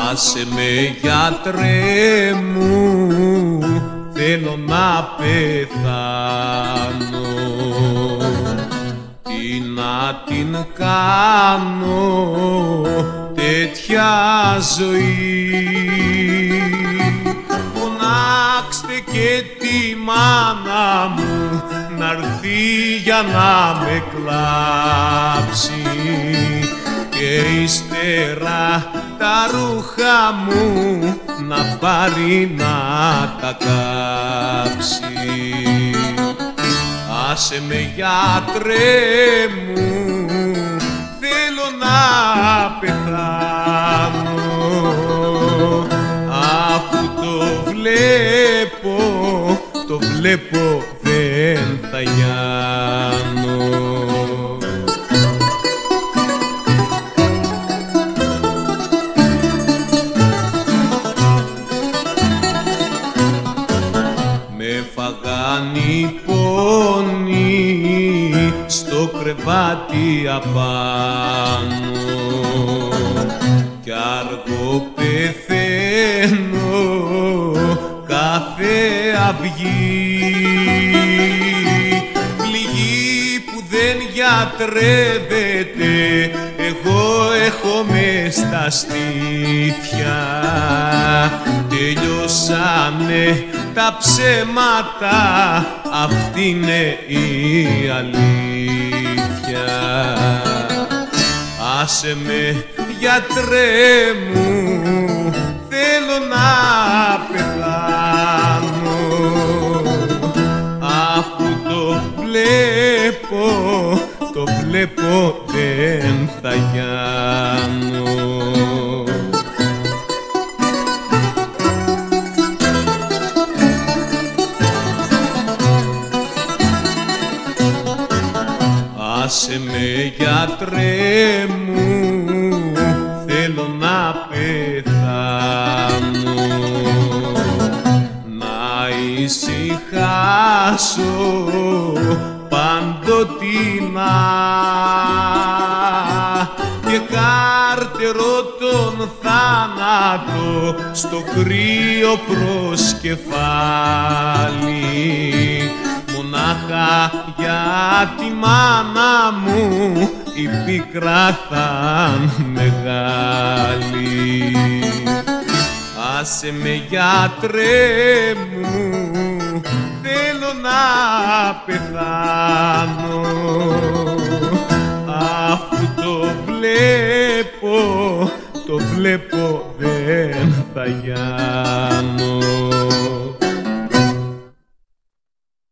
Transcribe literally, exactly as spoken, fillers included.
Άσε με γιατρέ μου, θέλω να πεθάνω. Τι να την κάνω τέτοια ζωή? Φωνάξτε και τη μάνα μου να'ρθεί για να με κλάψει, και ύστερα τα ρούχα μου να πάρει να τα κάψει. Άσε με γιατρέ μου, θέλω να πεθάνω, αφού το βλέπω, το βλέπω δεν θα γιάνω. Με φαγάνει πόνοι στο κρεβάτι απάνω, κι αργό πεθαίνω κάθε αυγή. Πληγή που δεν γιατρεύεται εγώ έχω μες στα στήθια. Τελειώσανε τα ψέματα, αυτή είναι η αλήθεια. Άσε με γιατρέ μου, θέλω να πεθάνω, αφού το βλέπω, το βλέπω δεν θα γιάνω. Άσε με γιατρέ μου, θέλω να πεθάνω, να ησυχάσω παντοτινά, και κάρτερο τον θάνατο στο κρύο προσκεφάλι. Μονάχα για τη μάνα μου η πίκρα θα'ν μεγάλη. Άσε με γιατρέ μου, θέλω να πεθάνω, αφού το βλέπω, το βλέπω δεν θα γιάνω.